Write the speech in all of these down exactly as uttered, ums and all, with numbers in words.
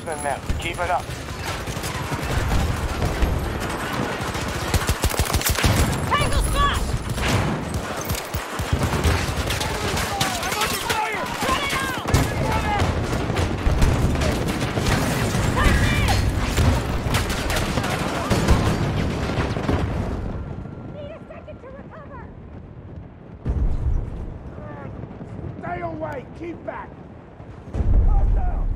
Reinforcement men. Keep it up. Tango spot! I'm under fire! Run it out! Need a second to recover! Stay away! Keep back! Calm down!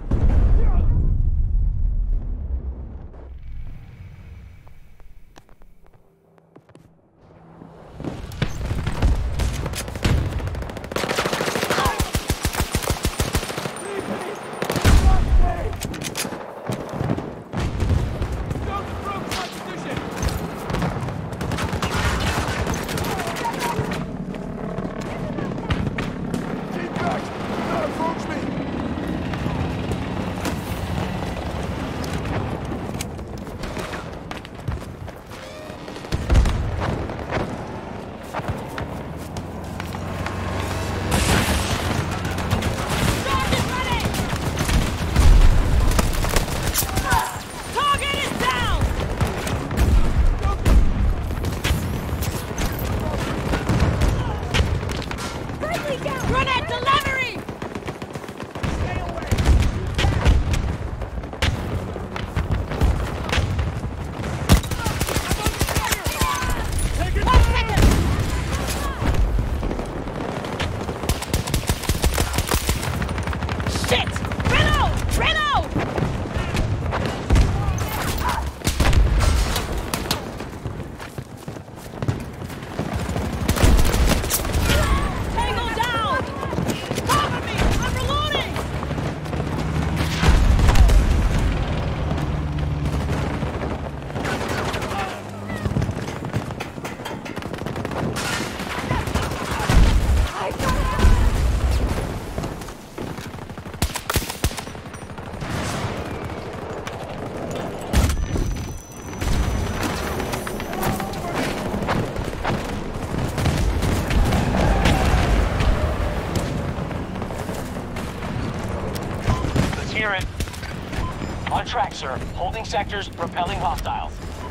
On track, sir. Holding sectors, repelling hostiles.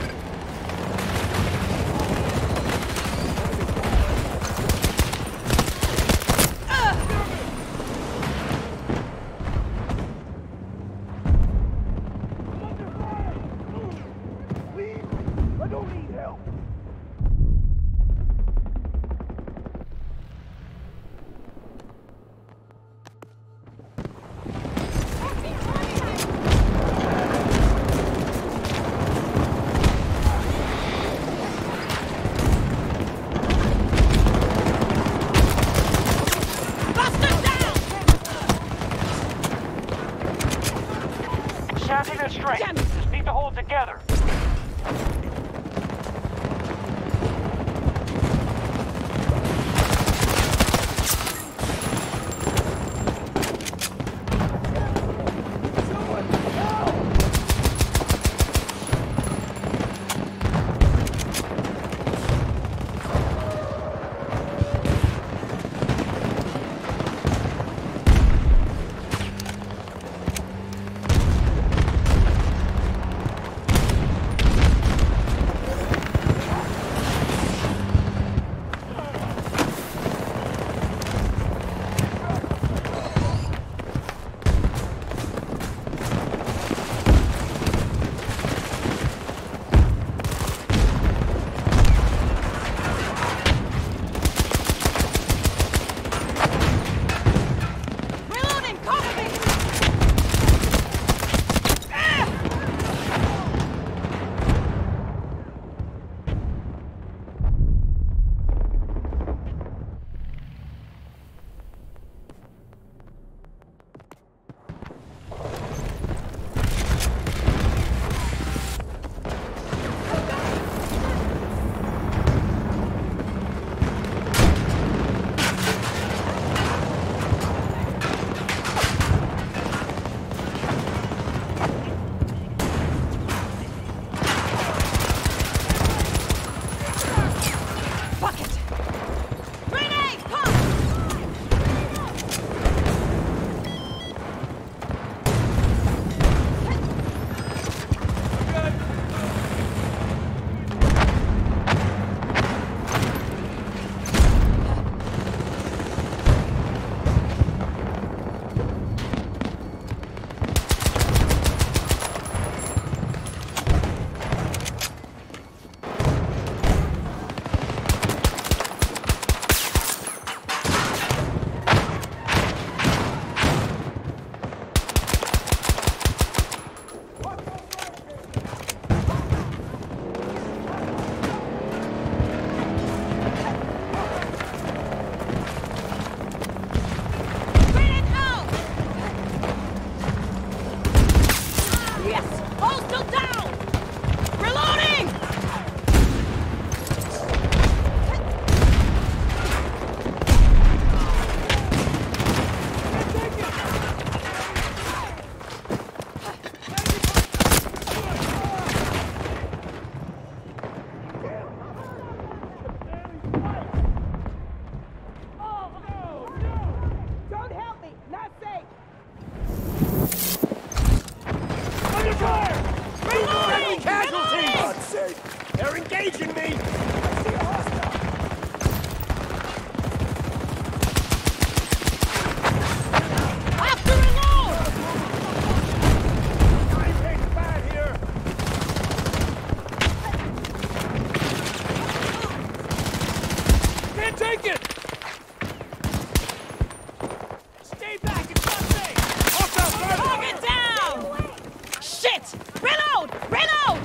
Please, I don't need help. Can't take it! Stay back, it's not safe! Hostile Target down! Shit! Reload! Reload!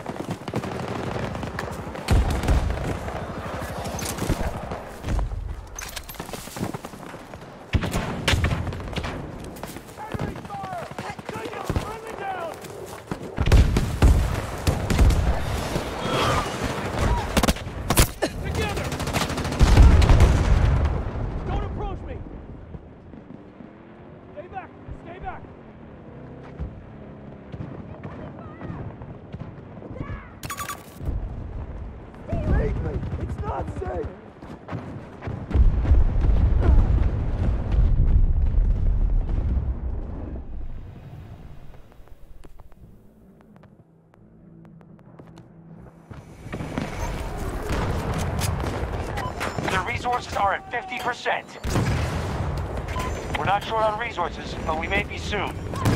Enemy fire! Take it! Bring me down! Together! Don't approach me! Stay back! Stay back! Leave me! It's not safe! The resources are at fifty percent. We're not short on resources, but we may be soon.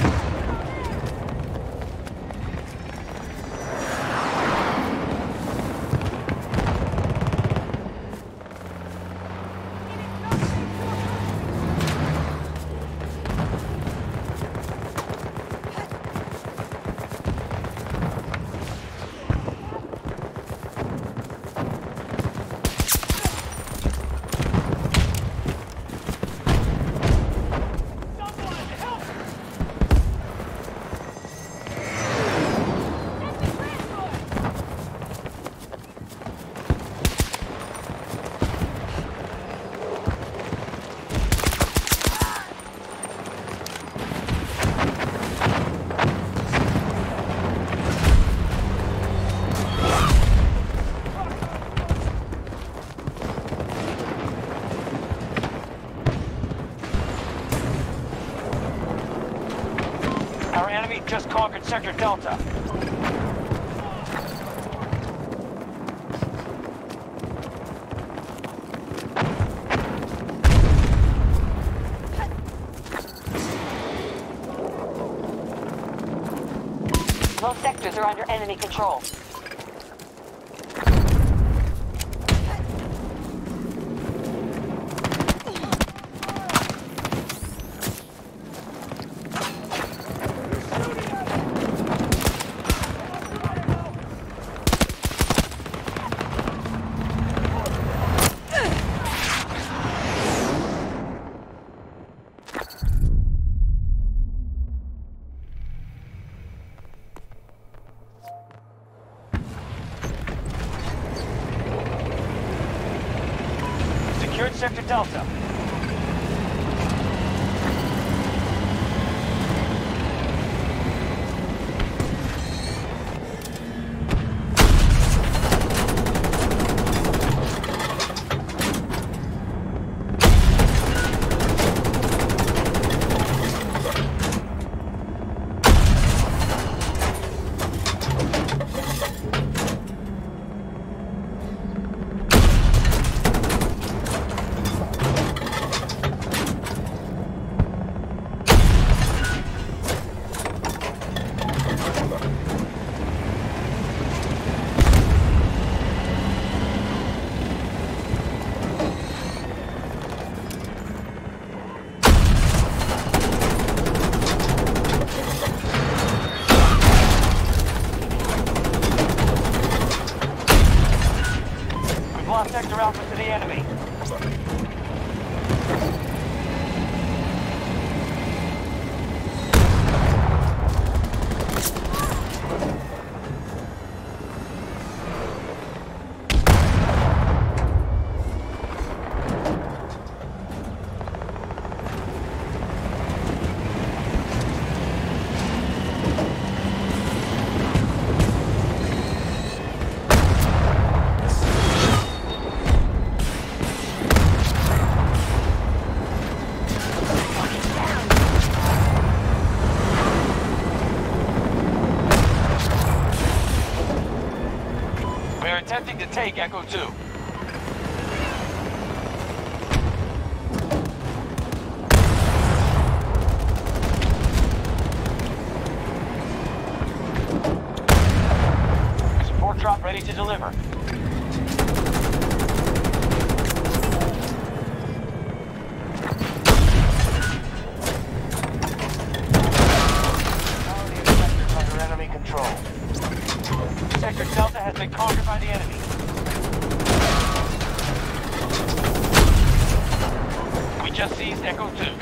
Our enemy just conquered Sector Delta. Most sectors are under enemy control. Secured Sector Delta. Lost Sector Alpha to the enemy. We're attempting to take Echo two. Support drop ready to deliver. just seized Echo two.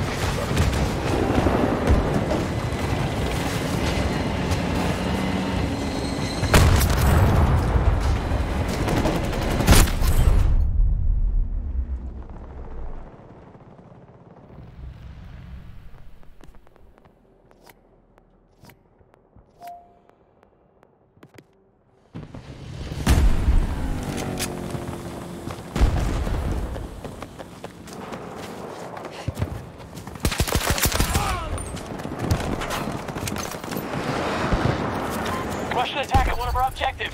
Russian attack at one of our objectives.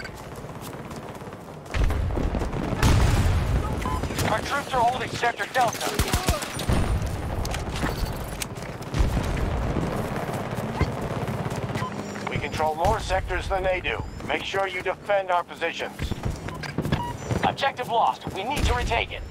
Our troops are holding Sector Delta. We control more sectors than they do. Make sure you defend our positions. Objective lost. We need to retake it.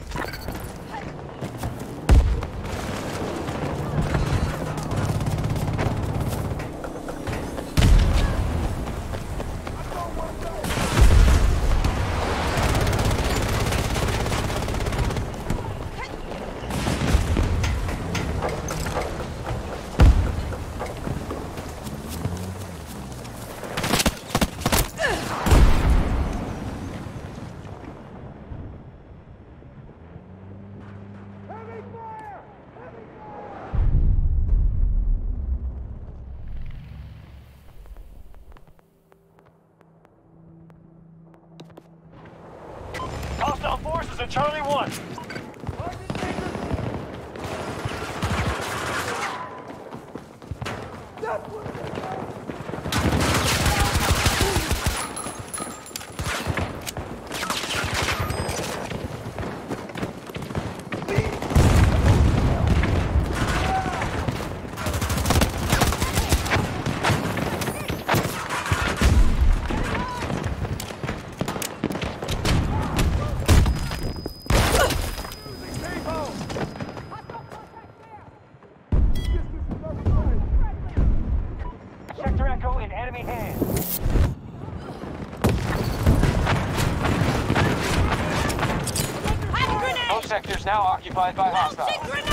Hostile forces at Charlie one. Sector Echo in enemy hands. Hand grenade! Both sectors now occupied by hostiles. Toxic grenade!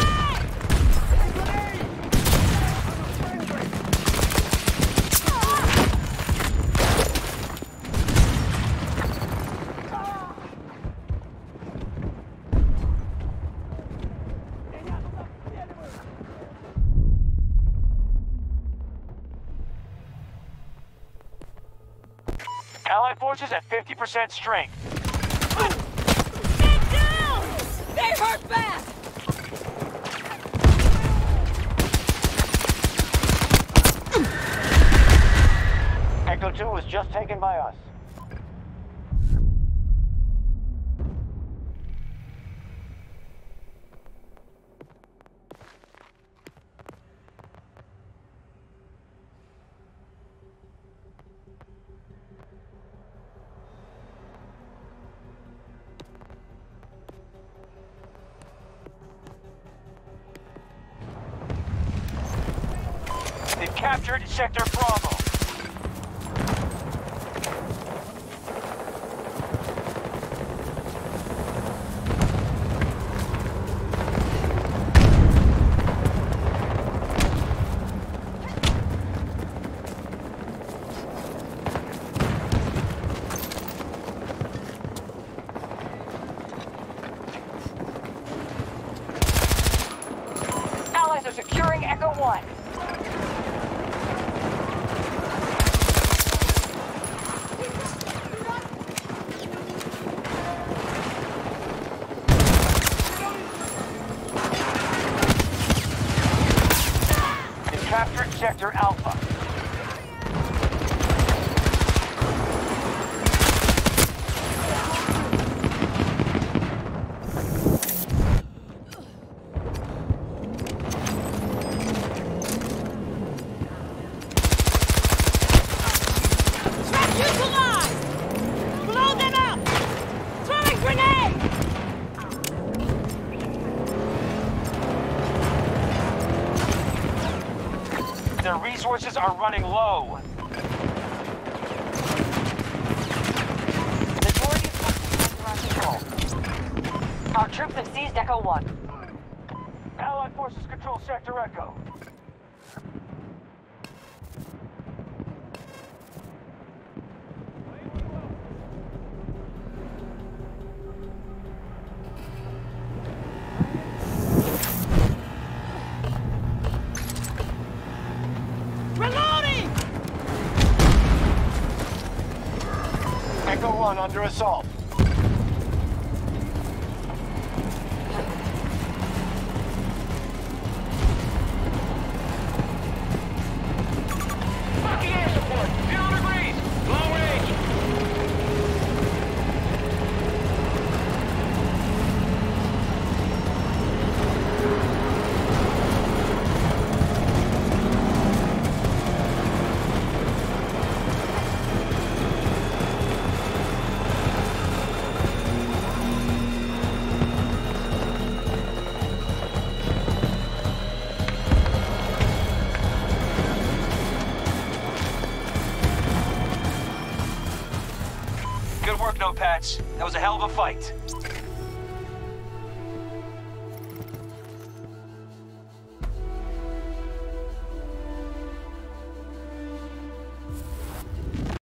Allied forces at fifty percent strength. Get down! They hurt bad! Echo two was just taken by us. They've captured Sector Bravo. Allies are securing Echo one. They've captured Sector Alpha. Trap neutralized! Blow them up! Throwing grenade! Their resources are running low. Majority of forces are under our control. Our troops have seized Echo one. Allied forces control Sector Echo. Reloading! Echo one under assault. Fucking air support! Zero degrees! Long range! Good work, Notepads. That was a hell of a fight.